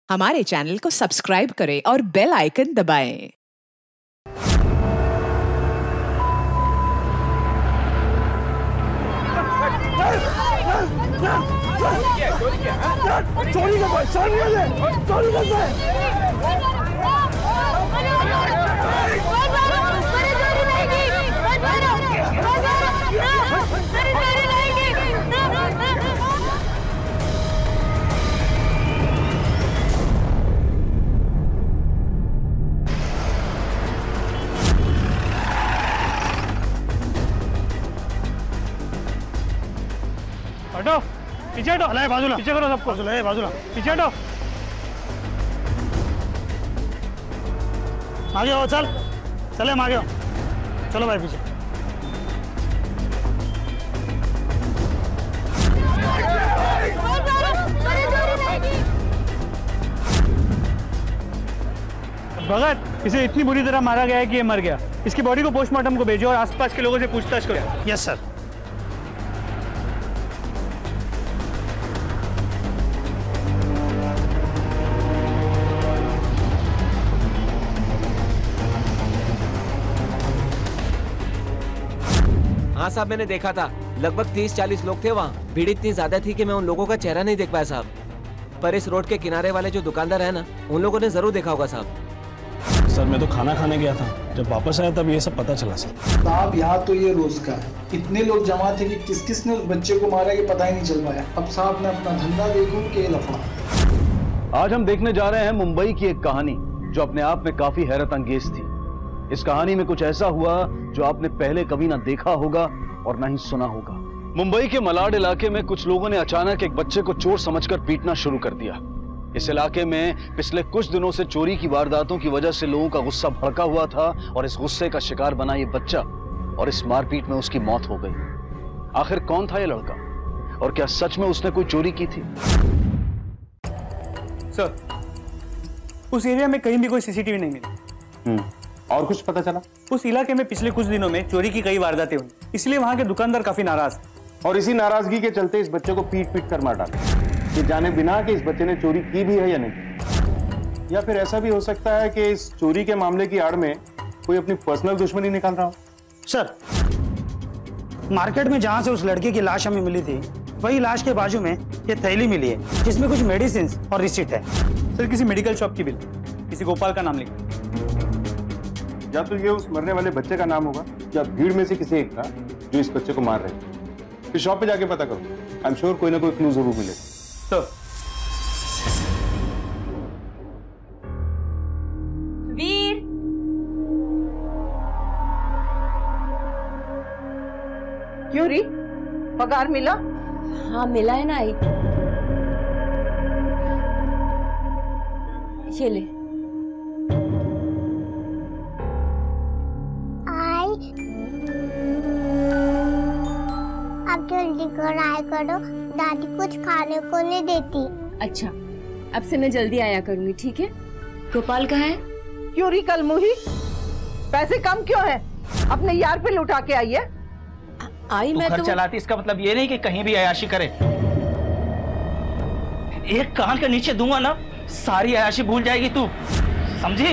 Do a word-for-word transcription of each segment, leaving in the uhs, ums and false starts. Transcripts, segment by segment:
हमारे चैनल को सब्सक्राइब करें और बेल आइकन दबाएं। चोरी कर पाए, चोरी कर पाए, चोरी कर पाए। हटो, पीछे हटो, अरे बाजूला, पीछे करो सबको, बाजूला, बाजूला, पीछे हटो, आगे आओ, चल, चले हम आगे आओ, चलो भाई पीछे। भगत, इसे इतनी बुरी तरह मारा गया है कि ये मर गया। इसकी बॉडी को पोस्टमार्टम को भेजो और आसपास के लोगों से पूछताछ करो। Yes sir. हाँ साहब, मैंने देखा था। लगभग तीस चालीस लोग थे वहाँ। भीड़ इतनी ज्यादा थी कि मैं उन लोगों का चेहरा नहीं देख पाया साहब। पर इस रोड के किनारे वाले जो दुकानदार है ना, उन लोगों ने जरूर देखा होगा साहब। सर मैं तो खाना खाने गया था, जब वापस आया तब ये सब पता चला सर। साहब यहाँ तो ये रोज का है, इतने लोग जमा थे कि किस किस ने उस बच्चे को मारा ये पता ही नहीं चल पाया। अब साहब ने अपना धंधा देखो कि लफड़ा। आज हम देखने जा रहे हैं मुंबई की एक कहानी जो अपने आप में काफी हैरत अंगेज थी। इस कहानी में कुछ ऐसा हुआ जो आपने पहले कभी ना देखा होगा और ना ही सुना होगा। मुंबई के मलाड इलाके में कुछ लोगों ने अचानक एक बच्चे को चोर समझकर पीटना शुरू कर दिया। इस इलाके में पिछले कुछ दिनों से चोरी की वारदातों की वजह से लोगों का गुस्सा भड़का हुआ था और इस गुस्से का शिकार बना ये बच्चा और इस मारपीट में उसकी मौत हो गई। आखिर कौन था ये लड़का और क्या सच में उसने कोई चोरी की थी? सर, उस एरिया में कहीं भी कोई सीसीटीवी नहीं मिली। हम्म और कुछ पता चला? उस इलाके में पिछले कुछ दिनों में चोरी की कई वारदातें हुई, इसलिए वहां के दुकानदार काफी नाराज हैं। और इसी नाराजगी के चलते इस बच्चे को पीट पीट कर मार डाला, ये जाने बिना कि इस बच्चे ने चोरी की भी है या नहीं। या फिर ऐसा भी हो सकता है कि इस चोरी के मामले की आड़ में कोई अपनी पर्सनल दुश्मनी निकाल रहा हो। सर, मार्केट में जहां से उस लड़के की लाश हमें मिली थी, वही लाश के बाजू में ये थैली मिली है जिसमें कुछ मेडिसिन और रिसीट है। सर, किसी मेडिकल शॉप की बिल, किसी गोपाल का नाम लिखा। या तो ये उस मरने वाले बच्चे का नाम होगा या भीड़ में से किसी एक का जो इस बच्चे को मार रहे थे। फिर शॉप पे जाके पता करो, आई एम श्योर कोई ना कोई क्लू जरूर मिले। तो वीर, क्यों री, पगार मिला? हाँ मिला है ना। आई ये ले। अब जल्दी कर आया करो, दादी कुछ खाने को नहीं देती। अच्छा, अब से मैं जल्दी आया करूंगी, ठीक है? गोपाल कहाँ है? क्यों री कल मुही, पैसे कम क्यों है? अपने यार पे लुटा के आई है। आई मैं घर तो चलाती, इसका मतलब ये नहीं कि कहीं भी अयाशी करे। एक कान के नीचे दूंगा ना, सारी अयाशी भूल जाएगी तू, समझी?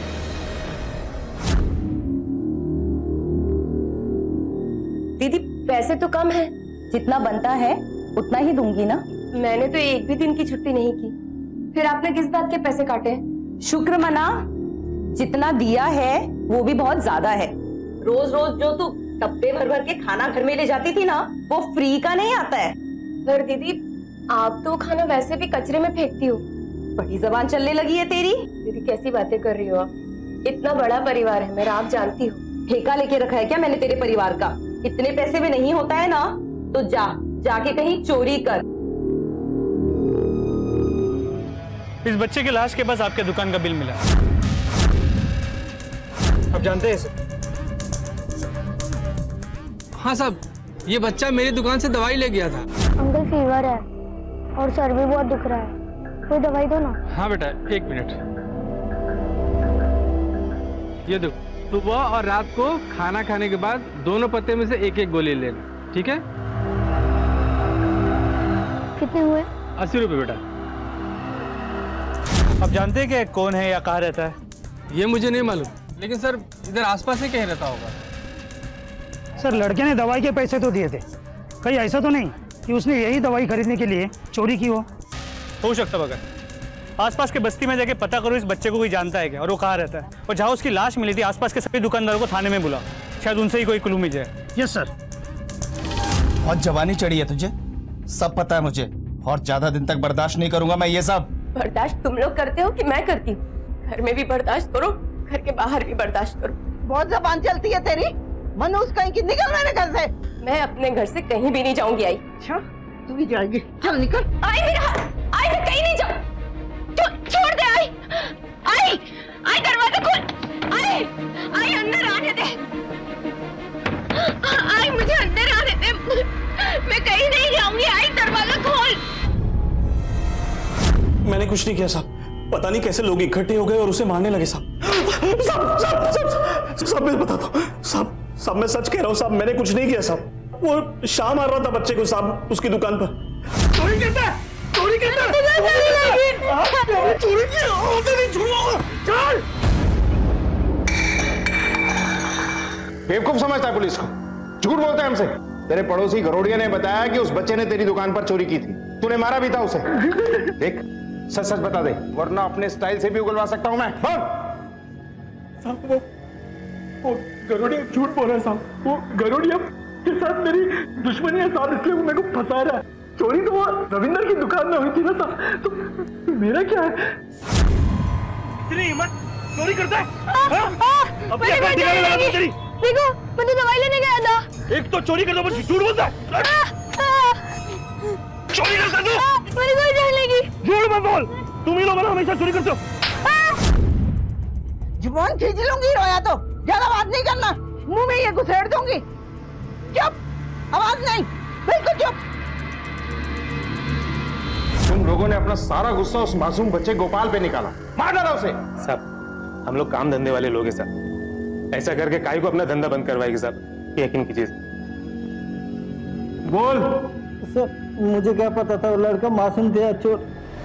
दीदी पैसे तो कम है, जितना बनता है उतना ही दूंगी ना। मैंने तो एक भी दिन की छुट्टी नहीं की, फिर आपने किस बात के पैसे काटे? शुक्र मना, जितना दिया है वो भी बहुत ज्यादा है। रोज रोज जो तू डब्बे भर भर के खाना घर में ले जाती थी ना, वो फ्री का नहीं आता है। पर दीदी आप तो खाना वैसे भी कचरे में फेंकती हो। बड़ी जबान चलने लगी है तेरी। दीदी कैसी बातें कर रही हो आप? इतना बड़ा परिवार है मेरा, आप जानती हो। ठेका लेके रखा है क्या मैंने तेरे परिवार का? इतने पैसे में नहीं होता है ना, तो जा जाके कहीं चोरी कर। इस बच्चे की लाश के पास आपके दुकान का बिल मिला। आप जानते हैं इसे? हाँ साहब, ये बच्चा मेरी दुकान से दवाई ले गया था। अंकल फीवर है और सर भी बहुत दुख रहा है, कोई दवाई दो ना। हाँ बेटा, एक मिनट। ये दो, सुबह और रात को खाना खाने के बाद दोनों पत्ते में से एक एक गोली लेना, ठीक है? कितने हुए? अस्सी रुपए बेटा। अब जानते हैं कि कौन है या कहाँ रहता है? ये मुझे नहीं मालूम, लेकिन सर इधर आसपास ही कहीं रहता होगा। सर लड़के ने दवाई के पैसे तो दिए थे, कहीं ऐसा तो नहीं कि उसने यही दवाई खरीदने के लिए चोरी की हो? हो सकता मगर आसपास के बस्ती में जाके पता करो इस बच्चे को कोई जानता है क्या और वो कहाँ रहता है, और जहाँ उसकी लाश मिली थी आसपास के सभी दुकानदारों को थाने में बुलाओ, शायद उनसे ही कोई क्लू मिल जाए। Yes sir. बहुत जवानी चढ़ी है तुझे, सब पता है मुझे, और ज्यादा दिन तक बर्दाश्त नहीं करूंगा मैं ये सब। बर्दाश्त तुम लोग करते हो कि मैं करती हूँ? घर में भी बर्दाश्त करो, घर के बाहर भी बर्दाश्त करो। बहुत जबान चलती है तेरी। मनोज कहीं की निकल मेरे घर से। मैं अपने घर से कहीं भी नहीं जाऊंगी। आई अच्छा तू भी जाएगी, चल निकल। आई मेरा हाथ, आई मैं कहीं नहीं जाऊँ, छोड़ दे। आई आई आई दरवाजा खोल, आई आई अंदर आने दे, आई मुझे अंदर आने दे, मैं कहीं नहीं जाऊंगी। आई दरवाजा खोल। मैंने कुछ नहीं किया साहब, पता नहीं कैसे लोग इकट्ठे हो गए और उसे मारने लगे साहब। साहब साहब साहब साहब मैं बताता हूँ साहब, साहब मैं सच कह रहा हूँ साहब, मैंने कुछ नहीं किया साहब। वो शाह मार रहा था बच्चे को साहब उसकी दुकान पर। चोरी करता है, चोरी करता है, चोरी किया, नहीं छोड़ूंगा। चल। बेवकूफ समझता है पुलिस को, झूठ बोलता है हमसे। तेरे पड़ोसी गरोड़िया ने बताया कि उस बच्चे ने तेरी दुकान पर चोरी की थी, तूने मारा भी था उसे। देख सच सच बता दे, वरना अपने स्टाइल से भी उगलवा सकता हूं मैं। बोल। साहब वो वो गरोड़िया झूठ बोल रहा है साहब, वो गरोड़िया के साथ मेरी दुश्मनी है साहब, इसलिए वो मेरे को फंसा रहा है। चोरी तो वो रविंदर की दुकान में हुई थी ना साहब, तो मेरा क्या है? इतनी हिम्मत, चोरी करता है? अब क्या कर दिखाने लगा तू तेरी? देखो मैं तो दवाई लेने गया था। एक तो चोरी करता है, झूठ बोलता है। चोरी करता तू? मेरी कोई जान लेगी। झूठ मत बोल, तुम ही लोग ना हमेशा चोरी करते हो। जुबान खींच लूंगी रोया तो, ज्यादा बात नहीं करना, मुंह में ये घुसेड़ दूंगी। चुप, आवाज नहीं, बिल्कुल चुप। तुम लोगों ने अपना सारा गुस्सा उस मासूम बच्चे गोपाल पे निकाला, मार डाला उसे। साहब हम लोग काम धंधे वाले लोग हैं साहब, ऐसा करके काई को अपना धंधा बंद करवाएगी साहब, यकीन कीजिए। बोल। सर मुझे क्या पता था वो लड़का मासूम थे। चोर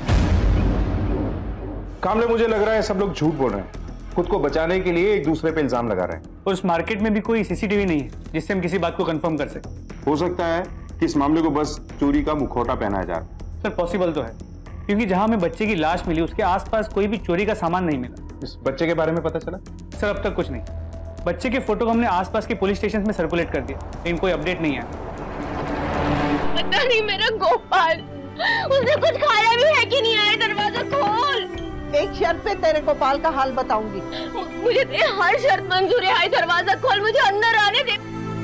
कामले मुझे लग रहा है सब लोग झूठ बोल रहे हैं, खुद को बचाने के लिए एक दूसरे पे इल्जाम लगा रहे हैं। उस मार्केट में भी कोई सीसीटीवी नहीं है जिससे हम किसी बात को कंफर्म कर सकें। हो सकता है कि इस मामले को बस चोरी का मुखौटा पहनाया जा रहा है। सर पॉसिबल तो है, क्योंकि जहां हमें बच्चे की लाश मिली उसके आसपास कोई भी चोरी का सामान नहीं मिला। इस बच्चे के बारे में पता चला? सर अब तक कुछ नहीं, बच्चे के फोटो हमने आसपास के पुलिस स्टेशन में सर्कुलेट कर दिया, लेकिन कोई अपडेट नहीं आया। पता नहीं मेरा गोपाल, उसने कुछ खाया भी है कि नहीं। आया दरवाजा खोल। एक शर्त पे तेरे गोपाल का हाल बताऊंगी। मुझे तेरी हर शर्त मंजूर है। आए दरवाजा खोल, मुझे अंदर आने दे।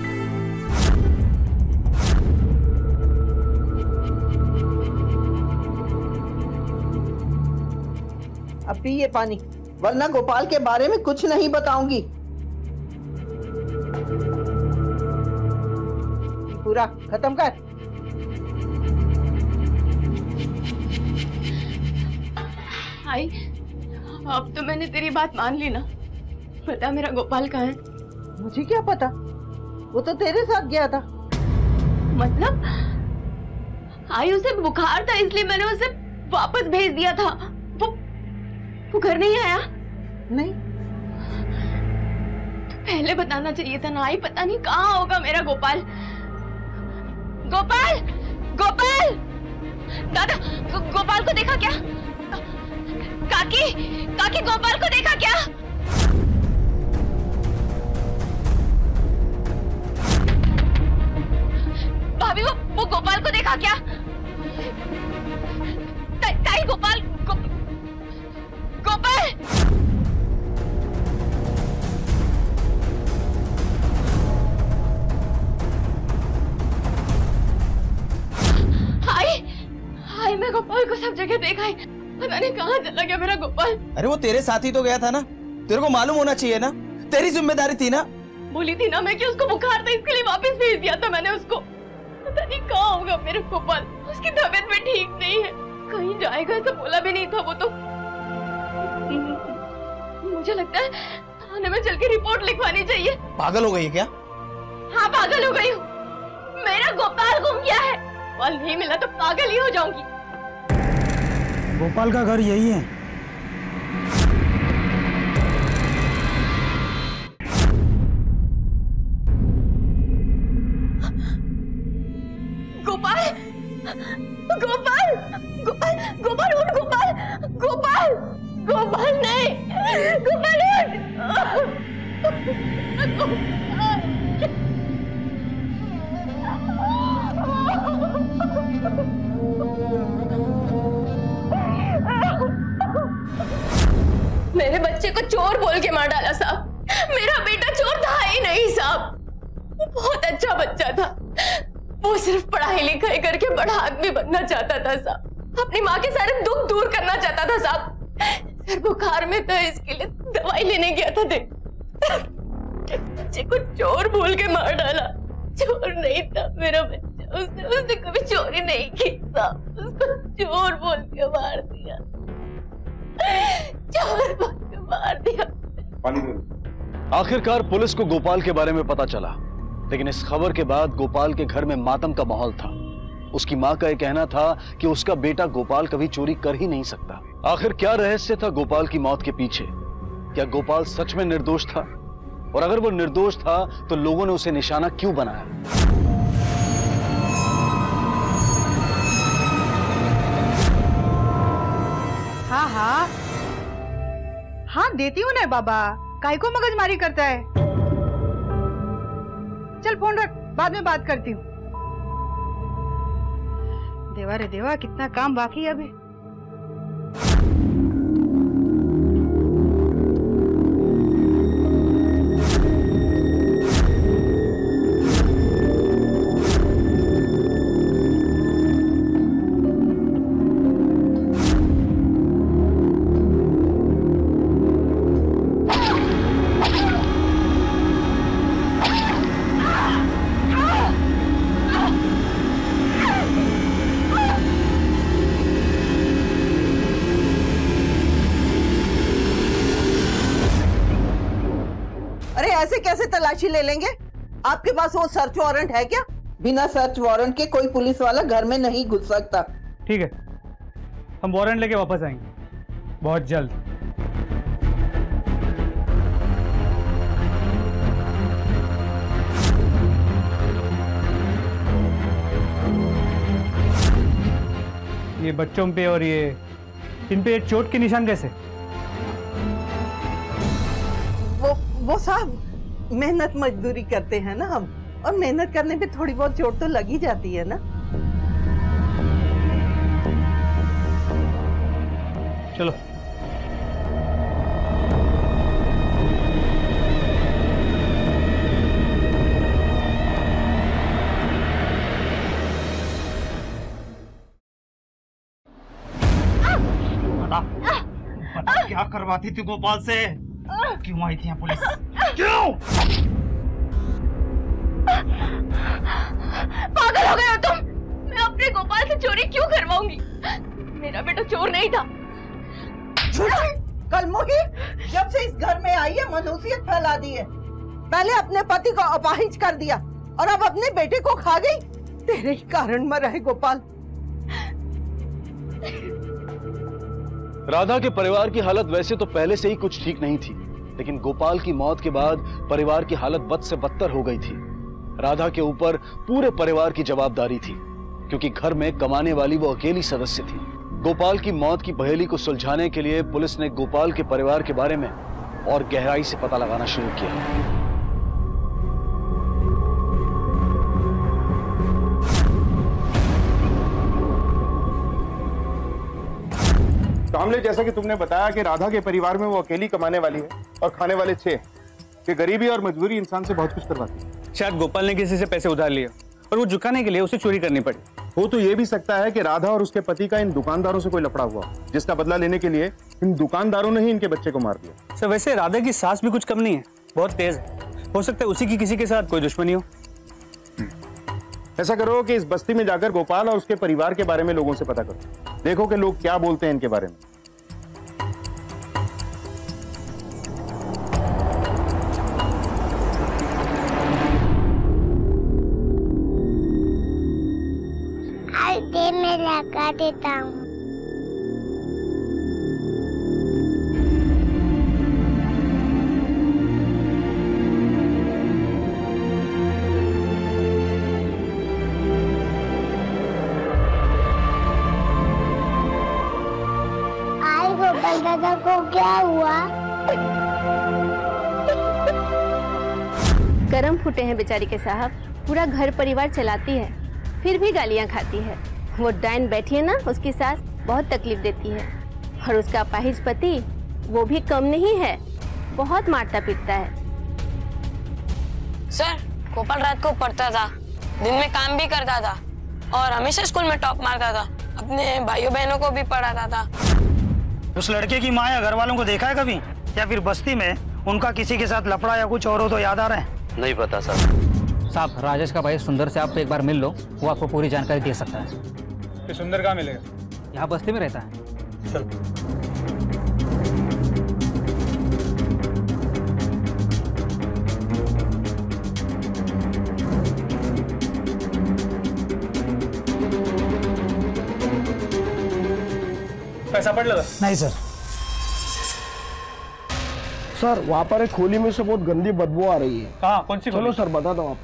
अब पी ये पानी, वरना गोपाल के बारे में कुछ नहीं बताऊंगी। पूरा खत्म कर। आई अब तो मैंने तेरी बात मान ली ना। बता मेरा गोपाल कहाँ है? मुझे क्या पता, वो तो तेरे साथ गया था। मतलब आई उसे बुखार था इसलिए मैंने उसे वापस भेज दिया था। वो वो घर नहीं आया? नहीं। तो पहले बताना चाहिए था ना। आई पता नहीं कहाँ होगा मेरा गोपाल। गोपाल, गोपाल, दादा गो, गोपाल को देखा क्या? काकी, काकी गोपाल को देखा क्या? भाभी वो वो गोपाल को देखा क्या? ता, ताई गोपाल गो, गोपाल हाय हाय मैं गोपाल को सब जगह देखा है, पता नहीं कहाँ चला गया मेरा गोपाल। अरे वो तेरे साथ ही तो गया था ना, तेरे को मालूम होना चाहिए ना, तेरी जिम्मेदारी थी ना। बोली थी ना मैं कि उसको बुखार था इसके लिए वापस भेज दिया था मैंने उसको। पता नहीं कहाँ होगा मेरा गोपाल, उसकी तबीयत भी ठीक नहीं है, कहीं जाएगा ऐसा बोला भी नहीं था वो तो। मुझे लगता है थाने में चल के रिपोर्ट लिखवानी चाहिए। पागल हो गई है क्या? हाँ पागल हो गई हूँ, मेरा गोपाल गुम गया है, गोपाल नहीं मिला तो पागल ही हो जाऊंगी। गोपाल का घर यही है, बच्चे को चोर बोल के मार डाला साहब। मेरा बेटा चोर था ही नहीं साहब, वो बहुत अच्छा बच्चा था। वो सिर्फ पढ़ाई लिखाई करके बड़ा आदमी बनना चाहता था साहब, अपनी माँ के सारे दुख दूर करना चाहता था साहब। सर बुखार में था, इसके लिए दवाई लेने गया था। देख बच्चे को चोर बोल के मार डाला। चोर नहीं था मेरा बच्चा, उसने उसने कभी चोरी नहीं की साहब, उसको चोर बोल के मार दिया, चोर बोल के मार दिया। आखिरकार पुलिस को गोपाल के बारे में पता चला, लेकिन इस खबर के बाद गोपाल के घर में मातम का माहौल था। उसकी मां का यह कहना था कि उसका बेटा गोपाल कभी चोरी कर ही नहीं सकता। आखिर क्या रहस्य था गोपाल की मौत के पीछे? क्या गोपाल सच में निर्दोष था? और अगर वो निर्दोष था तो लोगों ने उसे निशाना क्यों बनाया? हाँ हाँ हाँ देती हूँ ना बाबा, काहे को मगजमारी करता है। चल फोन रख, बाद में बात करती हूँ। देवा रे देवा, कितना काम बाकी है अभी। ऐसे कैसे तलाशी ले लेंगे? आपके पास वो सर्च वारंट है क्या? बिना सर्च वारंट के कोई पुलिस वाला घर में नहीं घुस सकता। ठीक है, हम वारंट लेके वापस आएंगे बहुत जल्द। ये बच्चों पे और ये इन पे चोट के निशान कैसे? वो वो साहब मेहनत मजदूरी करते हैं ना हम, और मेहनत करने पे थोड़ी बहुत चोट तो लगी जाती है ना। चलो बता, बता क्या करवाती थी गोपाल से? क्यों आई थी यहाँ पुलिस? क्यों? पागल हो गए हो तुम? मैं अपने गोपाल से चोरी क्यों करवाऊंगी? मेरा बेटा चोर नहीं था। कल मोही जब से इस घर में आई है मनहूसियत फैला दी है। पहले अपने पति को अपाहिज कर दिया और अब अपने बेटे को खा गई। तेरे ही कारण मरा है गोपाल। राधा के परिवार की हालत वैसे तो पहले से ही कुछ ठीक नहीं थी, लेकिन गोपाल की मौत के बाद परिवार की हालत बद से बदतर हो गई थी। राधा के ऊपर पूरे परिवार की जवाबदारी थी, क्योंकि घर में कमाने वाली वो अकेली सदस्य थी। गोपाल की मौत की पहेली को सुलझाने के लिए पुलिस ने गोपाल के परिवार के बारे में और गहराई से पता लगाना शुरू किया। कामले, जैसा कि तुमने बताया कि राधा के परिवार में वो अकेली कमाने वाली है और खाने वाले छह, कि गरीबी और मजबूरी इंसान से बहुत कुछ करवाती है। शायद गोपाल ने किसी से पैसे उधार लिए और वो चुकाने के लिए उसे चोरी करनी पड़ी। हो तो ये भी सकता है कि राधा और उसके पति का इन दुकानदारों से कोई लफड़ा हुआ, जिसका बदला लेने के लिए इन दुकानदारों ने ही इनके बच्चे को मार दिया। सर वैसे राधा की सास भी कुछ कम नहीं है, बहुत तेज है। हो सकता है उसी की किसी के साथ कोई दुश्मनी हो। ऐसा करो कि इस बस्ती में जाकर गोपाल और उसके परिवार के बारे में लोगों से पता करो, देखो कि लोग क्या बोलते हैं इनके बारे में। दे मैं लगा देता हूँ। आई गोपाल दादा को क्या हुआ? कर्म फूटे हैं बेचारी के साहब, पूरा घर परिवार चलाती है फिर भी गालियां खाती है। वो डाइन बैठी है ना, उसकी सास बहुत तकलीफ देती है और उसका अपाहिज पति वो भी कम नहीं है, बहुत मारता पीटता है। सर, गोपाल रात को पढ़ता था, दिन में काम भी करता था और हमेशा स्कूल में टॉप मारता था। अपने भाइयों बहनों को भी पढ़ाता था। उस लड़के की माँ या घर वालों को देखा है कभी, या फिर बस्ती में उनका किसी के साथ लफड़ा या कुछ और हो तो याद आ रहा है? नहीं पता सर। साहब, राजेश का भाई सुंदर से आप एक बार मिल लो, वो आपको पूरी जानकारी दे सकता है। कि सुंदर कहाँ मिलेगा? यहाँ बस्ती में रहता है। चल। पैसा पड़ लगा? नहीं सर। सर, वहाँ पर एक खोली में से बहुत गंदी बदबू आ रही है। कहाँ? कौन सी खोली? चलो सर, बता दो आप।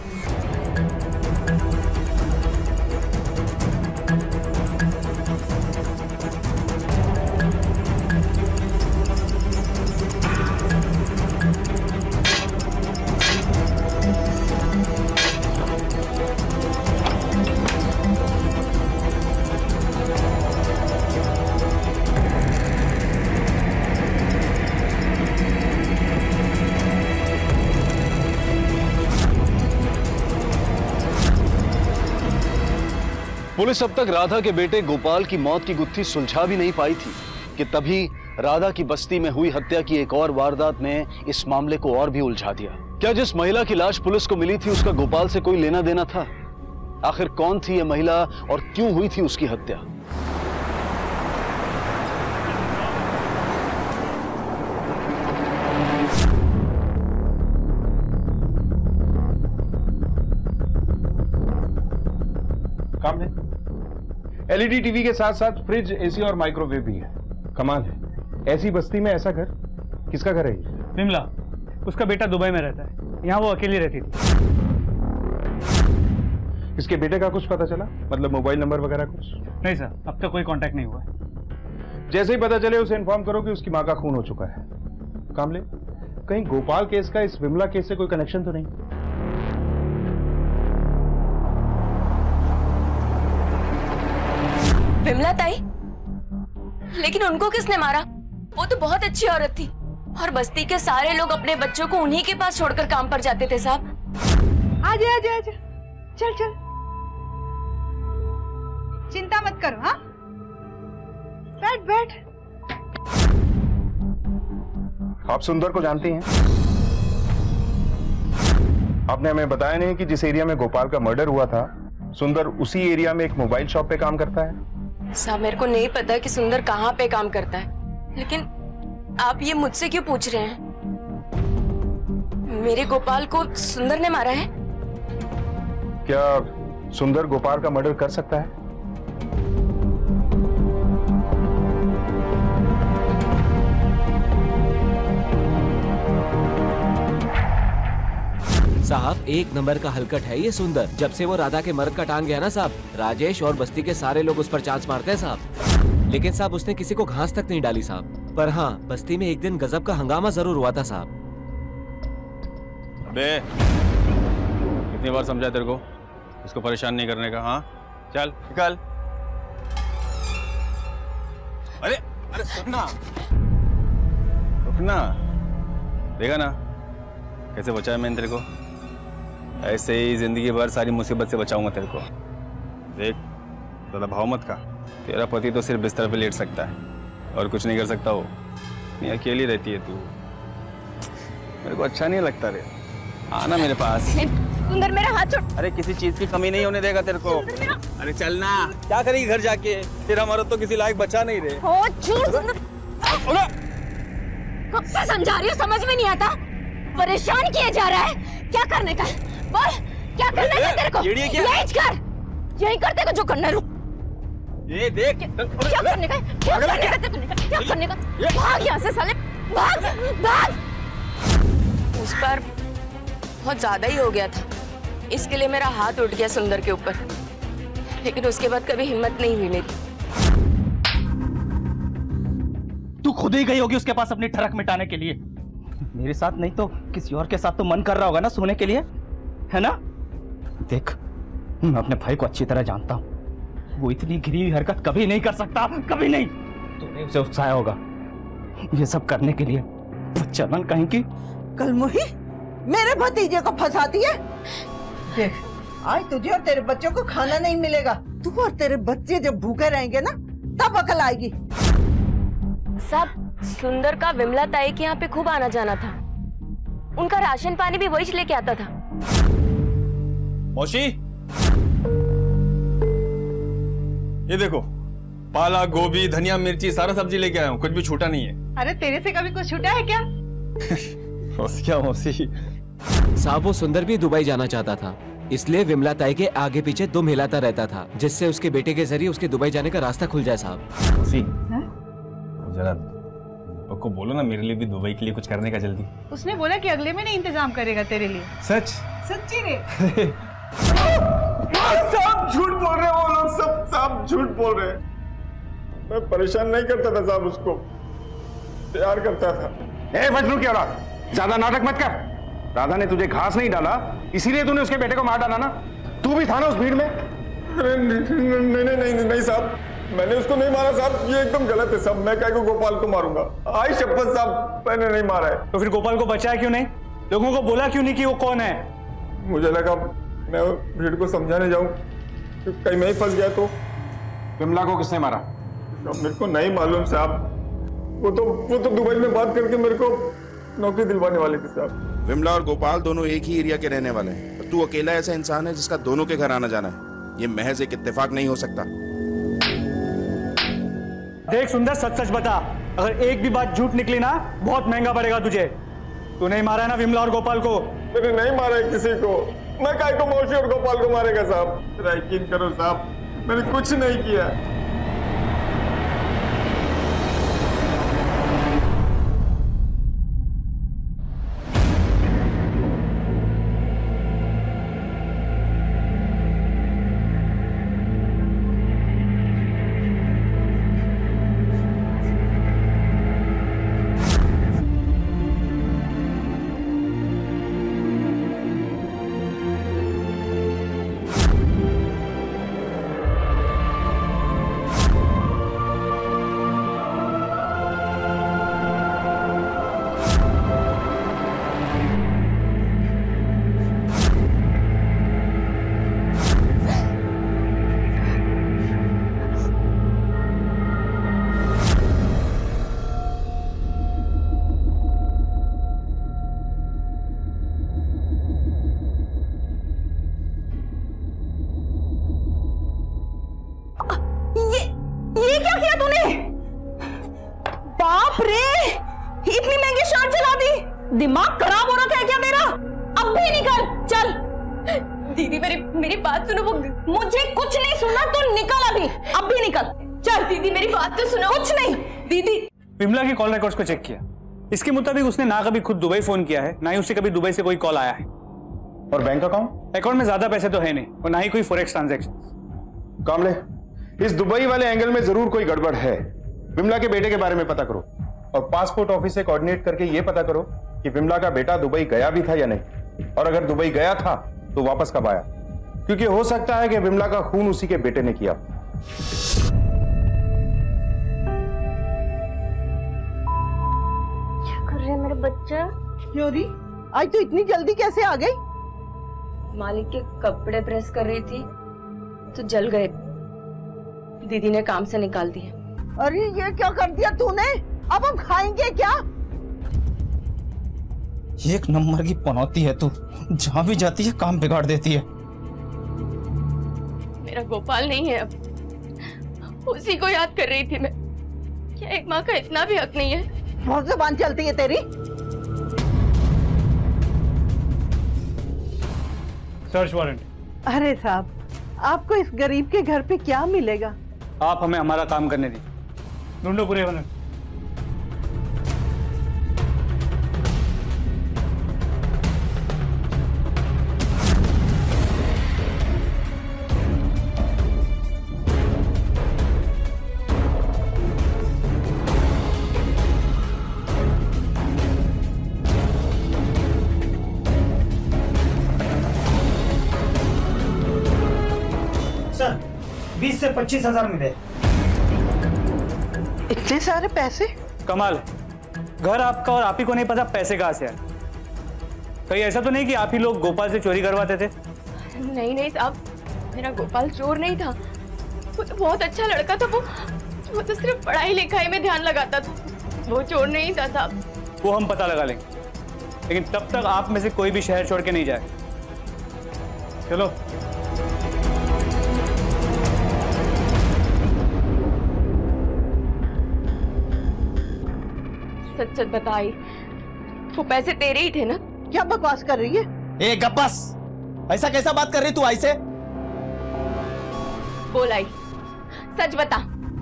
पुलिस अब तक राधा के बेटे गोपाल की मौत की गुत्थी सुलझा भी नहीं पाई थी कि तभी राधा की बस्ती में हुई हत्या की एक और वारदात ने इस मामले को और भी उलझा दिया। क्या जिस महिला की लाश पुलिस को मिली थी उसका गोपाल से कोई लेना देना था? आखिर कौन थी यह महिला और क्यों हुई थी उसकी हत्या? काम है। एलईडी टीवी के साथ साथ फ्रिज, एसी और माइक्रोवेव भी है। कमाल है, ऐसी बस्ती में ऐसा घर। किसका घर है ये? विमला, उसका बेटा दुबई में रहता है, यहाँ वो अकेली रहती थी। इसके बेटे का कुछ पता चला? मतलब मोबाइल नंबर वगैरह कुछ? नहीं सर, अब तक कोई कांटेक्ट नहीं हुआ है। जैसे ही पता चले उसे इन्फॉर्म करो कि उसकी माँ का खून हो चुका है। कामले, कहीं गोपाल केस का इस विमला केस से कोई कनेक्शन तो नहीं? विमला ताई? लेकिन उनको किसने मारा? वो तो बहुत अच्छी औरत थी और बस्ती के सारे लोग अपने बच्चों को उन्हीं के पास छोड़कर काम पर जाते थे। साहब, आजा आजा आजा, चल चल, चिंता मत करो। हाँ, बैठ बैठ। आप सुंदर को जानती हैं? आपने हमें बताया नहीं कि जिस एरिया में गोपाल का मर्डर हुआ था, सुंदर उसी एरिया में एक मोबाइल शॉप पे काम करता है। साहब, मेरे को नहीं पता कि सुंदर कहाँ पे काम करता है, लेकिन आप ये मुझसे क्यों पूछ रहे हैं? मेरे गोपाल को सुंदर ने मारा है? क्या सुंदर गोपाल का मर्डर कर सकता है? साहब, एक नंबर का हलकट है ये सुंदर। जब से वो राधा के मर्द का टांग गया ना साहब, राजेश और बस्ती के सारे लोग उस पर चांस मारते हैं साहब। लेकिन साहब, उसने किसी को घास तक नहीं डाली साहब। पर हाँ, बस्ती में एक दिन गजब का हंगामा जरूर हुआ था साहब। अबे, कितनी बार समझा तेरे को इसको परेशान नहीं करने का? हाँ, चल निकल। अरे अरे रुकना, रुकना। देखा ना कैसे बचाया मैंने तेरे को? ऐसे ही जिंदगी भर सारी मुसीबत से बचाऊंगा तेरे को। देख, ज़्यादा भाव मत खा। तेरा पति तो सिर्फ बिस्तर पे लेट सकता है और कुछ नहीं कर सकता। वो नहीं, अकेली रहती है तू। मेरे को अच्छा नहीं लगता रे। आना मेरे पास। सुंदर, मेरा हाथ छोड़। अरे किसी चीज की कमी नहीं होने देगा तेरे को। अरे चलना, क्या करेगी घर जाके? तेरा मर्द तो किसी लायक बचा नहीं रे। ओ झूठ सुंदर। कब से समझा रही हूँ, समझ में नहीं आता? परेशान किया जा रहा है। क्या करने का? बोल, क्या करना है तेरे को? यही कर, यही करते को जो करना है। ये देख, क्या करने का? क्या करने का? क्या करने का? भाग यहाँ से साले, भाग, भाग। उस पर बहुत ज्यादा ही हो गया था, इसके लिए मेरा हाथ उठ गया सुंदर के ऊपर। लेकिन उसके बाद कभी हिम्मत नहीं हुई मेरी। तू खुद ही गई होगी उसके पास अपनी ठरक मिटाने के लिए। मेरे साथ नहीं तो किसी और के साथ तो मन कर रहा होगा ना सोने के लिए, है ना? देख, मैं अपने भाई को अच्छी तरह जानता हूँ। वो इतनी गिरी हुई हरकत कभी नहीं कर सकता, कभी नहीं। तूने उसे उकसाया होगा, ये सब करने के लिए चलन कहीं की। कल मुही मेरे भतीजे को फंसाती है। देख, आज तुझे और तेरे बच्चों को खाना नहीं मिलेगा। तू और तेरे बच्चे जब भूखे रहेंगे ना तब अकल आएगी। सब सुंदर का विमला ताई के यहाँ पे खूब आना जाना था। उनका राशन पानी भी वही लेके आता था। मौसी, ये देखो, पालक, गोभी, धनिया, मिर्ची सारा सब्जी लेके आया हूँ, कुछ भी छूटा नहीं है। अरे तेरे से कभी कुछ छूटा है क्या? मौसी क्या मौसी? साहब वो सुंदर भी दुबई जाना चाहता था, इसलिए विमला ताई के आगे पीछे दुम हिलाता रहता था, जिससे उसके बेटे के जरिए उसके दुबई जाने का रास्ता खुल जाए। साहब मौसी, जरा को बोलो ना मेरे लिए भी दुबई के लिए कुछ करने का जल्दी। उसने बोला कि अगले महीने इंतजाम करेगा तेरे लिए। सच? सच्ची रे? सब झूठ बोल रहे हो लोग, सब सब झूठ बोल रहे हैं। मैं परेशान नहीं करता था साहब, उसको प्यार करता था। ए मजनू की औलाद, ज्यादा नाटक मत कर। राधा ने तुझे घास नहीं डाला इसीलिए तूने उसके बेटे को मार डाला ना? तू भी था ना उस भीड़ में? अरे नहीं नहीं नहीं नहीं, नहीं साहब, मैंने उसको नहीं मारा साहब, ये एकदम गलत है साहब। मैं क्या को गोपाल को मारूंगा? आई शपथ साहब, मैंने नहीं मारा है। तो फिर गोपाल को बचाया क्यों नहीं? लोगों को बोला क्यों नहीं कि वो कौन है? मुझे लगा मैं भीड़ को समझाने जाऊं, कहीं मैं ही फंस गया तो। विमला को किसने मारा? मेरे को नहीं मालूम साहब, वो तो वो तो दुबई में बात करके मेरे को नौकरी दिलवाने वाले थे साहब। विमला और गोपाल दोनों एक ही एरिया के रहने वाले हैं। तू अकेला ऐसा इंसान है जिसका दोनों के घर आना जाना है। ये महज एक इत्तेफाक नहीं हो सकता। देख सुंदर, सच सच बता, अगर एक भी बात झूठ निकली ना बहुत महंगा पड़ेगा तुझे। तू नहीं मारा है ना विमला और गोपाल को? मैंने नहीं मारा है किसी को। मैं काय को मौसी और गोपाल को मारेगा साहब? यकीन करो साहब, मैंने कुछ नहीं किया। दिमाग खराब हो रखा है क्या तेरा? अब भी निकल, चल। दीदी मेरी मेरी बात सुनो। वो मुझे कुछ नहीं सुनना, तो निकल अभी, अब भी निकल, चल। दीदी मेरी बात तो सुनो। कुछ नहीं। दीदी विमला की कॉल रिकॉर्ड्स को चेक किया, इसके मुताबिक उसने ना कभी खुद दुबई फोन किया है, ना ही उसे कभी दुबई से कोई कॉल आया है। और बैंक अकाउंट अकाउंट में ज्यादा पैसे तो है नहीं, और ना ही कोई फॉरेक्स ट्रांजैक्शन। कामले, इस दुबई वाले एंगल में जरूर कोई गड़बड़ है। विमला के बेटे के बारे में पता करो और पासपोर्ट ऑफिस से कोऑर्डिनेट करके यह पता करो कि विमला का बेटा दुबई गया भी था या नहीं, और अगर दुबई गया था तो वापस कब आया, क्योंकि हो सकता है कि विमला का खून उसी के बेटे ने किया। क्या कर रहे हैं मेरे बच्चे? क्योरी, आज तो इतनी जल्दी कैसे आ गई? मालिक के कपड़े प्रेस कर रही थी तो जल गए, दीदी ने काम से निकाल दिए। अरे ये क्या कर दिया तूने? अब हम खाएंगे क्या? एक नंबर की पनौती है तू, जहां भी जाती है काम बिगाड़ देती है। मेरा गोपाल नहीं है, अब उसी को याद कर रही थी मैं। क्या एक माँ का इतना भी हक नहीं है? बहुत जुबान चलती है तेरी। Search warrant. अरे साहब, आपको इस गरीब के घर पे क्या मिलेगा? आप हमें हमारा काम करने दीजिए, ढूंढो पूरे वारंट। बीस से पच्चीस हजार मिले। इतने सारे पैसे? कमाल है, घर आपका और आप ही को नहीं पता पैसे कहाँ से आए। कहीं ऐसा तो नहीं कि आप ही लोग गोपाल से चोरी करवाते थे? नहीं नहीं साहब, मेरा गोपाल चोर नहीं था। वो तो बहुत अच्छा लड़का था। वो वो तो सिर्फ पढ़ाई लिखाई में ध्यान लगाता था। वो चोर नहीं था साहब। वो हम पता लगा लेंगे, लेकिन तब तक आप में से कोई भी शहर छोड़ के नहीं जाए। चलो। सच सच बताई, वो पैसे तेरे ही थे ना? क्या बकवास कर रही है? ए गब्बस, ऐसा कैसा बात कर रही तू आई से? बोल आई, सच बता।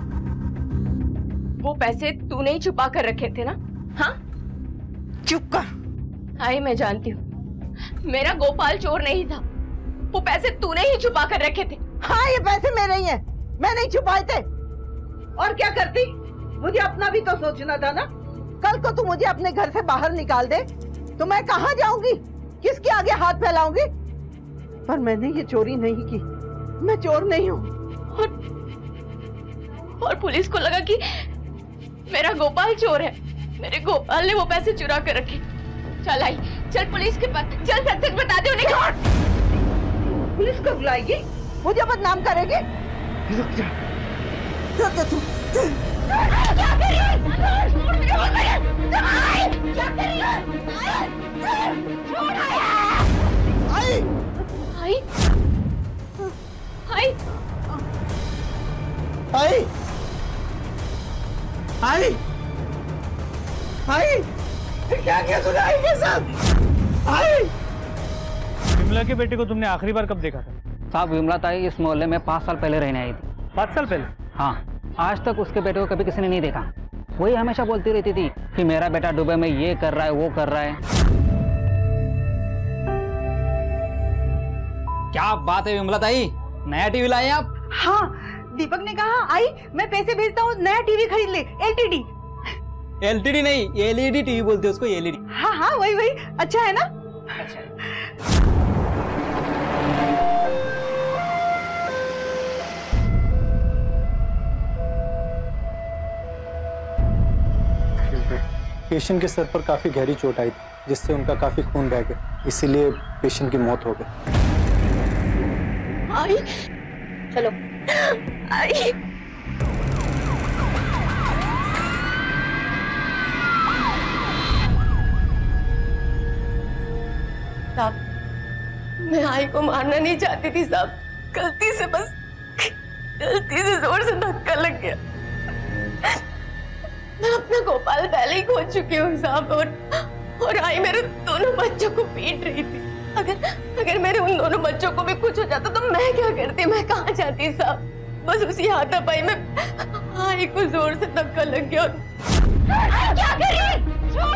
वो पैसे तूने ही छुपा कर रखे थे ना? हाँ? चुप कर। आई मैं जानती हूँ, मेरा गोपाल चोर नहीं था। वो पैसे तूने ही छुपा कर रखे थे। हाँ, ये पैसे मेरे ही हैं, मैं नहीं छुपाए थे। और क्या करती? मुझे अपना भी तो सोचना था ना। कल को तू मुझे अपने घर से बाहर निकाल दे तो मैं कहाँ जाऊंगी, किसके आगे हाथ फैलाऊंगी? पर मैंने ये चोरी नहीं की, मैं चोर नहीं हूँ। और, और पुलिस को लगा कि मेरा गोपाल चोर है। मेरे गोपाल ने वो पैसे चुरा कर रखे। चल आई, चल पुलिस के पास, चल सच सच बता दे उन्हें। पुलिस को बुलाएगी, मुझे बदनाम करेगी? रुक जा, रुक जा तू। क्या कर रही है? क्या कर रही है? छोड़ आई। आई आई आई आई आई क्या किया तूने आई के साथ? आई विमला के बेटे को तुमने आखिरी बार कब देखा था? साहब विमला ताई इस मोहल्ले में पाँच साल पहले रहने आई थी। पाँच साल पहले? हाँ, आज तक उसके बेटे को कभी किसी ने नहीं देखा। वही हमेशा बोलती रहती थी कि मेरा बेटा दुबई में ये कर रहा है, वो कर रहा है। क्या बात है विमला ताई, नया टीवी लाए आप? हाँ, दीपक ने कहा आई मैं पैसे भेजता हूँ, नया टीवी खरीद ले। एलटीडी। एलटीडी नहीं, एलईडी टीवी बोलते हैं उसको, एलईडी। हाँ हाँ वही वही। अच्छा है ना? अच्छा। पेशेंट के सर पर काफी गहरी चोट आई थी, जिससे उनका काफी खून बह गया, इसीलिए पेशेंट की मौत हो गई। आई, चलो आई। साहब, मैं आई को मारना नहीं चाहती थी साहब। गलती से बस गलती से जोर से धक्का लग गया। मैं अपना गोपाल पहले ही खो चुकी हूँ साहब। और और आई मेरे दोनों बच्चों को पीट रही थी। अगर अगर मेरे उन दोनों बच्चों को भी कुछ हो जाता तो मैं क्या करती, मैं कहाँ जाती साहब? बस उसी हाथापाई में आई को जोर से धक्का लग गया। और क्या करी? छोड़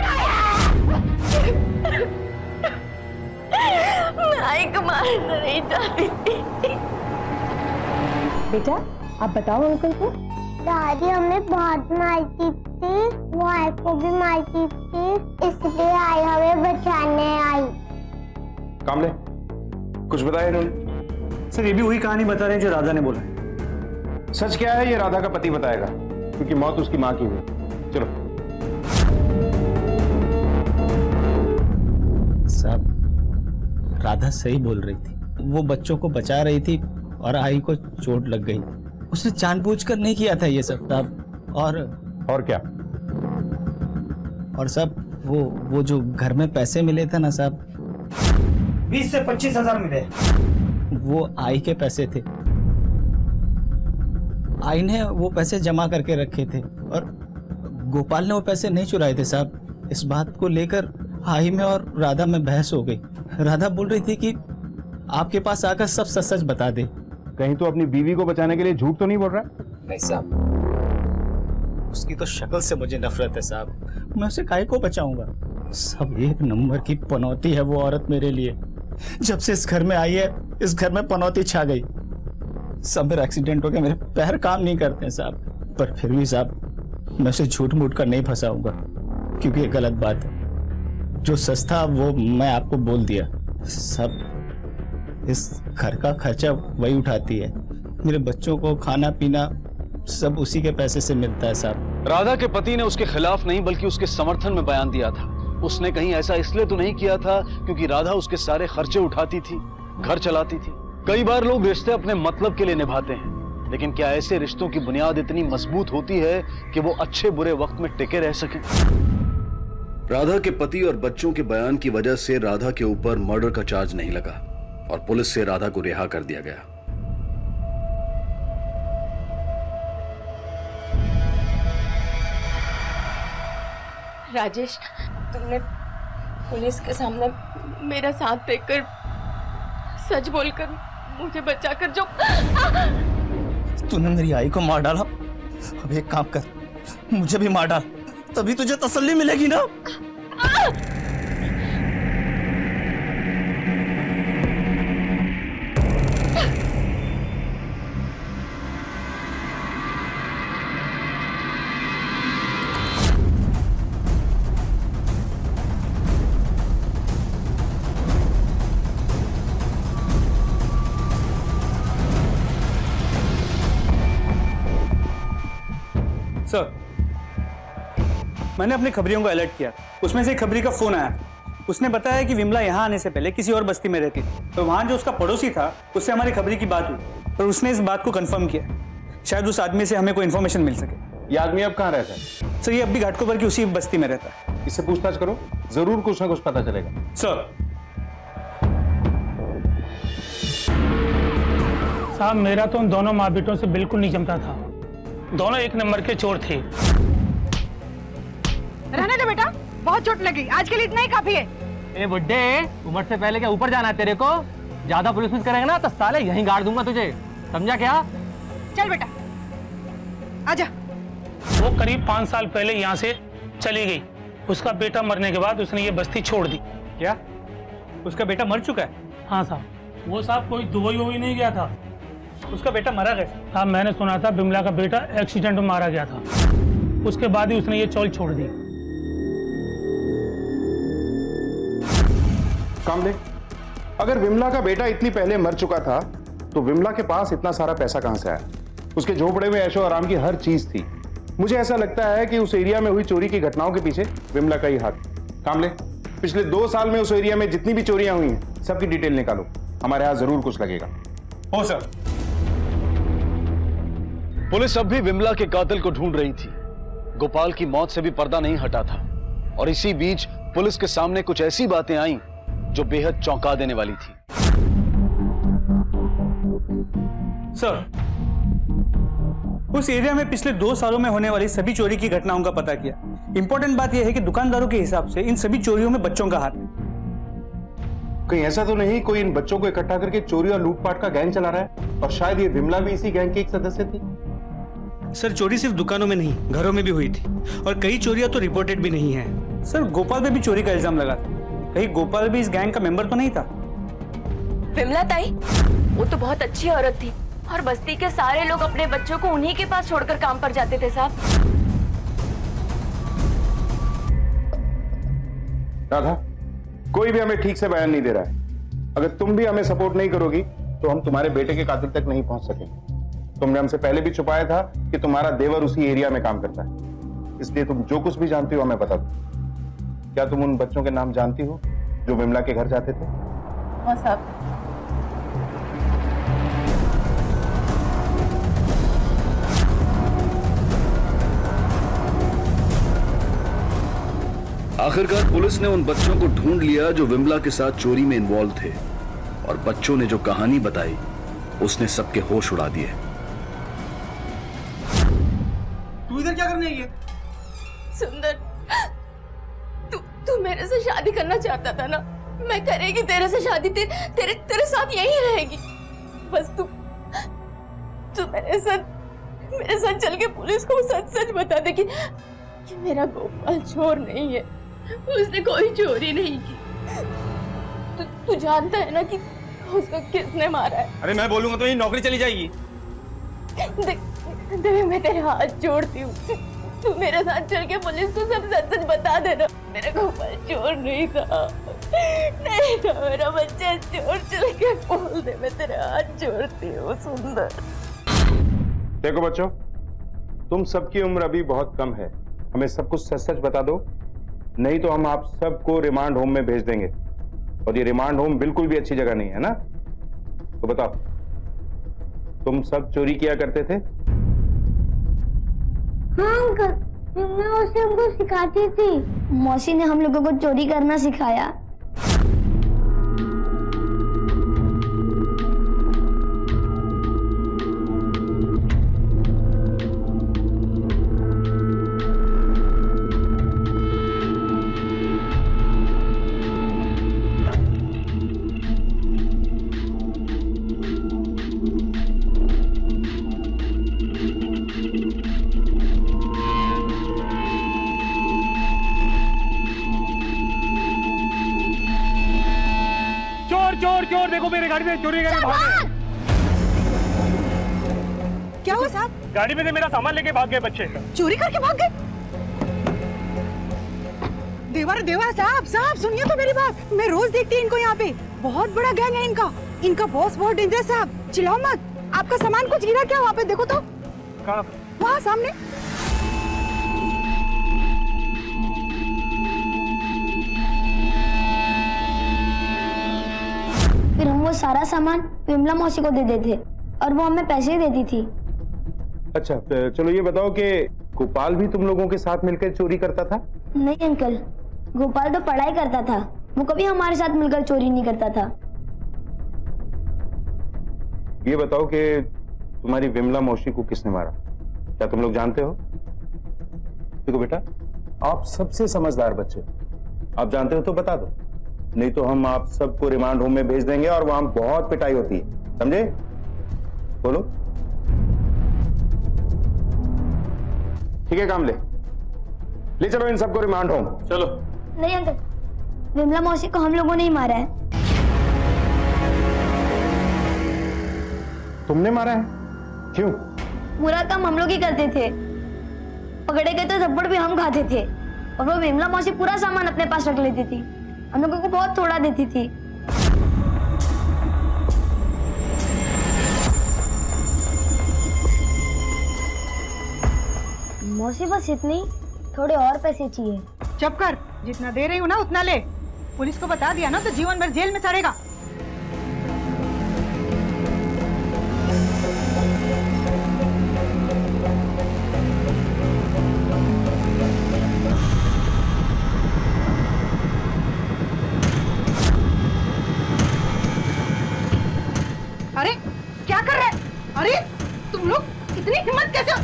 मैं आई को मारना नहीं चाहती थी। बेटा आप बताओ अंकल को। दादी हमें बहुत मारती थी, वो आई को भी मारती थी, इसलिए आई हमें बचाने आई। कामले, कुछ बताया इन्होंने? सर ये भी वही कहानी बता रहे हैं जो राधा ने बोला। सच क्या है ये राधा का पति बताएगा, क्योंकि मौत उसकी माँ की हुई। चलो। साहब राधा सही बोल रही थी, वो बच्चों को बचा रही थी और आई को चोट लग गई। उसने जानबूझकर नहीं किया था ये सब साहब। और और क्या? और सब वो वो जो घर में पैसे मिले थे ना साहब, बीस से पच्चीस हजार मिले, वो आई के पैसे थे। आई ने वो पैसे जमा करके रखे थे और गोपाल ने वो पैसे नहीं चुराए थे साहब। इस बात को लेकर आई में और राधा में बहस हो गई। राधा बोल रही थी कि आपके पास आकर सब सच सच बता दे। कहीं तो अपनी बीवी को बचाने के लिए झूठ तो नहीं बोल रहा? नहीं साहब, उसकी तो शक्ल से मुझे नफरत है साहब। मैं उसे काहे को बचाऊंगा? सब एक नंबर की पनौती है वो औरत मेरे लिए। जब से इस घर में आई है, इस घर में पनौती छा गई। सब मेरा एक्सीडेंट हो गया, मेरे पैर काम नहीं करते हैं साहब। पर फिर भी साहब मैं उसे झूठ मूठ कर नहीं फंसाऊंगा, क्योंकि ये गलत बात है। जो सच था वो मैं आपको बोल दिया। सब इस घर का खर्चा वही उठाती है। मेरे बच्चों को खाना पीना सब उसी के पैसे से मिलता है साहब। राधा के पति ने उसके खिलाफ नहीं बल्कि उसके समर्थन में बयान दिया था। उसने कहीं ऐसा इसलिए तो नहीं किया था क्योंकि राधा उसके सारे खर्चे उठाती थी, घर चलाती थी। कई बार लोग रिश्ते अपने मतलब के लिए निभाते हैं, लेकिन क्या ऐसे रिश्तों की बुनियाद इतनी मजबूत होती है कि वो अच्छे बुरे वक्त में टिके रह सके? राधा के पति और बच्चों के बयान की वजह से राधा के ऊपर मर्डर का चार्ज नहीं लगा और पुलिस से राधा को रिहा कर दिया गया। राजेश, तुमने पुलिस के सामने मेरा साथ देकर, सच बोलकर मुझे बचाकर जो तूने मेरी आई को मार डाला, अब एक काम कर, मुझे भी मार डाल, तभी तुझे तसल्ली मिलेगी ना। सर, मैंने अपने खबरियों को अलर्ट किया। उसमें से एक खबरी का फोन आया। उसने बताया कि विमला यहाँ आने से पहले किसी और बस्ती में रहती थी, तो वहाँ जो उसका पड़ोसी था उससे हमारी खबरी की बात हुई और उसने इस बात को कंफर्म किया। शायद उस आदमी से हमें कोई इन्फॉर्मेशन मिल सके। ये आदमी अब कहाँ रहता है? सर, ये अब भी घाटकोपर की उसी बस्ती में रहता है। इससे पूछताछ करो, जरूर कुछ ना कुछ पता चलेगा। सर, साहब मेरा तो उन दोनों माँ बेटों से बिल्कुल नहीं जमता था। दोनों एक नंबर के चोर थे। रहने दे बेटा, बहुत चोट लगी, आज के लिए इतना ही काफी है। ए बुड्ढे, उम्र से पहले क्या ऊपर जाना है तेरे को? ज्यादा पुलिस पुलिस करेंगे ना तो साले यहीं गाड़ दूंगा तुझे, समझा क्या? चल बेटा, आजा। वो करीब पाँच साल पहले यहाँ से चली गई। उसका बेटा मरने के बाद उसने ये बस्ती छोड़ दी। क्या उसका बेटा मर चुका है? हाँ साहब, वो साहब कोई दुबई वुबई नहीं गया था। उसका बेटा मरा कैसे? हाँ, मैंने सुना था बिमला का बेटा एक्सीडेंट में मारा गया था। उसके बाद ही उसने ये चौल छोड़ दी। कामले, अगर विमला का बेटा इतनी पहले मर चुका था तो विमला के पास इतना सारा पैसा कहां से आया? उसके झोपड़े में ऐशो आराम की हर चीज थी। मुझे ऐसा लगता है कि उस एरिया में हुई चोरी की घटनाओं के पीछे विमला का ही हाथ। कामले, पिछले दो साल में उस एरिया में जितनी भी चोरियां हुई हैं सबकी डिटेल निकालो, हमारे यहाँ जरूर कुछ लगेगा। हो सर। पुलिस अब भी विमला के कातिल को ढूंढ रही थी। गोपाल की मौत से भी पर्दा नहीं हटा था और इसी बीच पुलिस के सामने कुछ ऐसी बातें आईं जो बेहद चौंका देने वाली थी। सर, उस एरिया में पिछले दो सालों में होने वाली सभी चोरी की घटनाओं का पता किया। इंपॉर्टेंट बात यह है कि दुकानदारों के हिसाब से इन सभी चोरियों में बच्चों का हाथ है। कहीं ऐसा तो नहीं कोई इन बच्चों को इकट्ठा करके चोरी और लूटपाट का गैंग चला रहा है? और शायद ये विमला भी इसी गैंग की एक सदस्य थी। सर, चोरी सिर्फ दुकानों में नहीं, घरों में भी हुई थी और कई चोरियां तो रिपोर्टेड भी नहीं है। सर, गोपाल पे भी चोरी का इल्जाम लगा था। कहीं गोपाल भी इस गैंग का मेंबर तो नहीं था? विमला ताई, वो तो बहुत अच्छी औरत थी और बस्ती के सारे लोग अपने बच्चों को उन्हीं के पास छोड़कर काम पर जाते थे साहब। राधा, कोई भी हमें ठीक से बयान नहीं दे रहा है। अगर तुम भी हमें सपोर्ट नहीं करोगी तो हम तुम्हारे बेटे के कातिल तक नहीं पहुंच सकेंगे। तुमने हमसे पहले भी छुपाया था कि तुम्हारा देवर उसी एरिया में काम करता है, इसलिए तुम जो कुछ भी जानती हो हमें बता दो। क्या तुम उन बच्चों के नाम जानती हो जो विमला के घर जाते थे? हाँ साहब। आखिरकार पुलिस ने उन बच्चों को ढूंढ लिया जो विमला के साथ चोरी में इन्वॉल्व थे और बच्चों ने जो कहानी बताई उसने सबके होश उड़ा दिए। तू इधर क्या करने आई है? सुंदर, तू तू मेरे से शादी करना चाहता था ना? मैं करेगी तेरे से शादी, ते, तेरे तेरे साथ यहीं रहेगी। बस तू तू मेरे साथ मेरे साथ चल के पुलिस को सच सच बता दे कि, कि मेरा गोपाल चोर नहीं है, उसने कोई चोरी नहीं की। तू तू जानता है ना कि उसको किसने मारा है? अरे मैं बोलूंगा तो ये नौकरी चली जाएगी। देख, देख मैं तेरे हाथ जोड़ती हूँ, तू मेरे साथ चल के पुलिस को सब सच सच बता देना। मेरा गोपाल चोर नहीं था, नहीं था मेरा बच्चा चोर। चल के बोल दे, मैं तेरे हाथ जोड़ती हूँ। सुंदर, देखो बच्चों, तुम सबकी उम्र अभी बहुत कम है, हमें सब कुछ सच सच बता दो, नहीं तो हम आप सबको रिमांड होम में भेज देंगे। और ये रिमांड होम बिल्कुल भी अच्छी जगह नहीं है ना। तो बताओ, तुम सब चोरी किया करते थे? हाँ अंकल, विमला मौसी हमको सिखाती थी। मौसी ने हम लोगों को चोरी करना सिखाया। चोर चोर देखो मेरे गाड़ी में चोरी करके भाग गए। क्या हुआ साहब? गाड़ी में से मेरा सामान लेके भाग गए बच्चे। चोरी करके भाग गए? देवर देवा साहब साहब सुनिए तो मेरी बात, मैं रोज देखती हूँ इनको यहाँ पे। बहुत बड़ा गैंग है इनका। इनका बॉस बहुत डेंजरस साहब। चिल्लाओ मत। आपका सामान कुछ गिरा क्या वहाँ पे? देखो तो वहाँ सामने। फिर हम वो सारा सामान विमला मौसी को दे देते और वो हमें पैसे देती थी। अच्छा चलो ये बताओ कि गोपाल भी तुम लोगों के साथ मिलकर चोरी करता था? नहीं अंकल, गोपाल तो पढ़ाई करता था, वो कभी हमारे साथ मिलकर चोरी नहीं करता था। ये बताओ कि तुम्हारी विमला मौसी को किसने मारा, क्या तुम लोग जानते हो? देखो बेटा, आप सबसे समझदार बच्चे, आप जानते हो तो बता दो, नहीं तो हम आप सबको रिमांड होम में भेज देंगे और वहां बहुत पिटाई होती है, समझे? बोलो। ठीक है, काम ले ले चलो इन सबको रिमांड होम। चलो। नहीं अंकल, विमला मौसी को हम लोगों ने ही मारा है। तुमने मारा है? क्यों? पूरा काम हम लोग ही करते थे, पकड़े गए तो थप्पड़ भी हम खाते थे और वो विमला मौसी पूरा सामान अपने पास रख लेती थी, हम लोगों को बहुत थोड़ा देती थी। मौसी बस इतनी, थोड़े और पैसे चाहिए। चुप कर, जितना दे रही हूँ ना उतना ले। पुलिस को बता दिया ना तो जीवन भर जेल में सड़ेगा। अरे क्या कर रहे? अरे तुम लोग इतनी हिम्मत कैसे?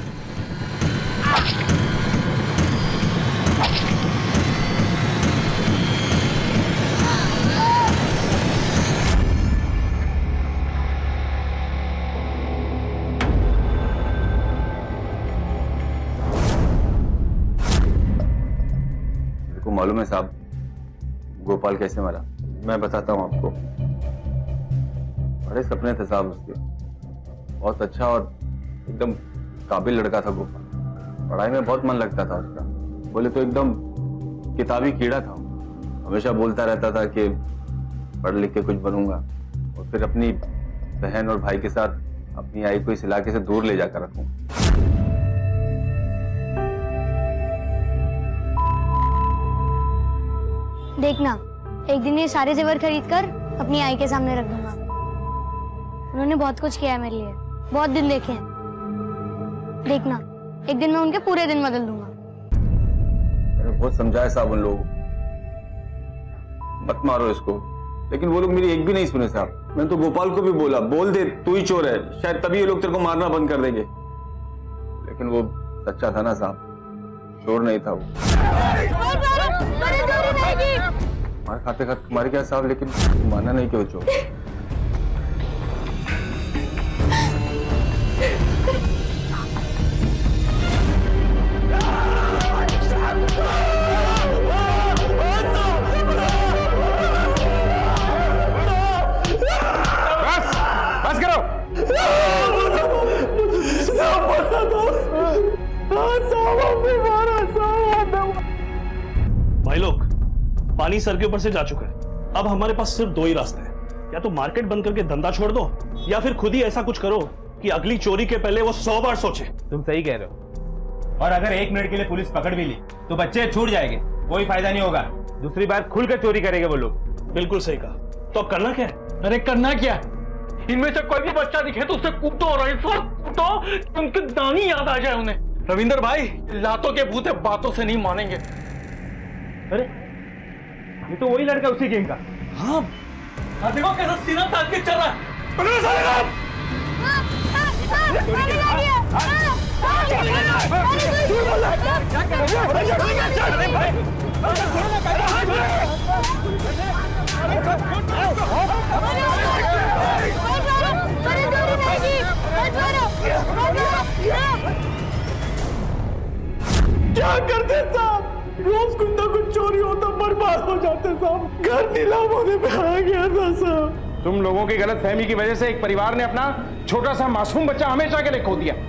को मालूम है साहब गोपाल कैसे मरा? मैं बताता हूँ आपको। बड़े सपने थे साहब उसके, बहुत अच्छा और एकदम काबिल लड़का था गोपाल। पढ़ाई में बहुत मन लगता था उसका, बोले तो एकदम किताबी कीड़ा था। हमेशा बोलता रहता था कि पढ़ लिख के कुछ बनूंगा, और फिर अपनी बहन और भाई के साथ अपनी आई को इस इलाके से दूर ले जाकर रखूं। देखना, एक दिन ये सारे जेवर खरीद कर अपनी आई के सामने रख दूंगा। उन्होंने बहुत कुछ किया है मेरे लिए, बहुत दिन देखे हैं। देखना, एक दिन मैं उनके पूरे दिन बदल दूंगा। मैंने बहुत समझाया साहब उन लोगों, मत मारो इसको, लेकिन वो लोग मेरी एक भी नहीं सुने साहब। मैंने तो गोपाल को भी बोला, बोल दे तू ही चोर है, शायद तभी ये लोग तेरे को मारना बंद कर देंगे। लेकिन वो सच्चा था ना साहब, चोर नहीं था वो। मार खाते खाते मार गया साहब, लेकिन माना नहीं कि वो चोर। बस बस करो। भाई लोग, पानी सर के ऊपर से जा चुका है। अब हमारे पास सिर्फ दो ही रास्ते हैं, या तो मार्केट बंद करके धंधा छोड़ दो, या फिर खुद ही ऐसा कुछ करो कि अगली चोरी के पहले वो सौ बार सोचे। तुम सही कह रहे हो, और अगर एक मिनट के लिए पुलिस पकड़ भी ली तो बच्चे छूट जाएंगे, कोई फायदा नहीं होगा। दूसरी बार खुलकर चोरी करेंगे वो लोग। बिल्कुल सही कहा। तो अब करना क्या है? अरे करना क्या, इनमें से कोई भी बच्चा दिखे तो उसे कूटो और ऐसा कूटो कि उनकी दानी याद आ जाए उन्हें। रविंदर भाई, लातों के भूत बातों से नहीं मानेंगे। अरे ये तो वही लड़का उसी गेम का। हाँ, हाँ देखो कैसा सीना तान के चल रहा है। पकड़ो साले को। क्या करते साहब, रोज कुछ ना कुछ चोरी होता, बर्बाद हो जाते साहब, घर नीलाम होने पे आ गया था साहब। तुम लोगों की गलत फहमी की वजह से एक परिवार ने अपना छोटा सा मासूम बच्चा हमेशा के लिए खो दिया।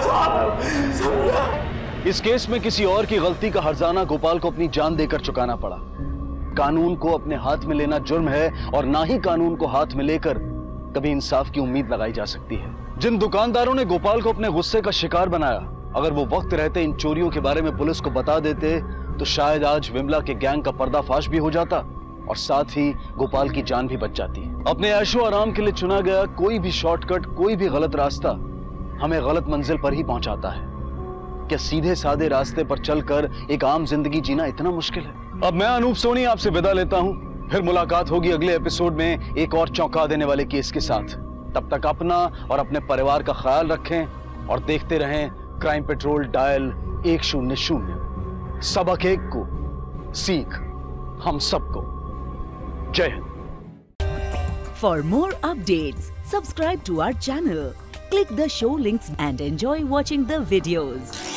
इस केस में किसी और की गलती का हर्जाना गोपाल को अपनी जान देकर चुकाना पड़ा। कानून को अपने हाथ में लेना जुर्म है और ना ही कानून को हाथ में लेकर कभी इंसाफ की उम्मीद लगाई जा सकती है। जिन दुकानदारों ने गोपाल को अपने गुस्से का शिकार बनाया, अगर वो वक्त रहते इन चोरियों के बारे में पुलिस को बता देते तो शायद आज विमला के गैंग का पर्दाफाश भी हो जाता और साथ ही गोपाल की जान भी बच जाती। अपने ऐशो आराम के लिए चुना गया कोई भी शॉर्टकट, कोई भी गलत रास्ता हमें गलत मंजिल पर ही पहुंचाता है। क्या सीधे साधे रास्ते पर चलकर एक आम जिंदगी जीना इतना मुश्किल है? अब मैं अनूप सोनी आपसे विदा लेता हूं, फिर मुलाकात होगी अगले एपिसोड में एक और चौंका देने वाले केस के साथ। तब तक अपना और अपने परिवार का ख्याल रखें और देखते रहें क्राइम पेट्रोल डायल एक शून्य शून्य। सबक एक को, सीख हम सबको। जय Hind. For more updates, subscribe to our channel, click the show links and enjoy watching the videos.